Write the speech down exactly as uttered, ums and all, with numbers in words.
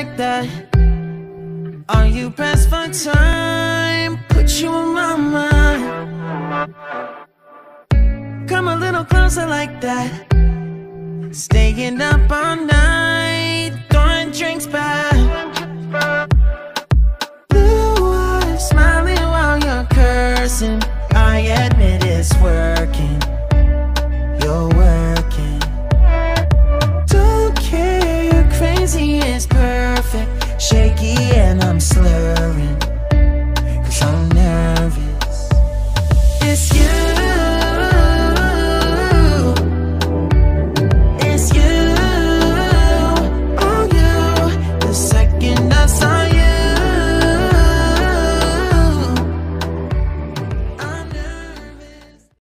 like that? Are you pressed for time? Put you on my mind. Come a little closer like that. Staying up all night, throwing drinks back.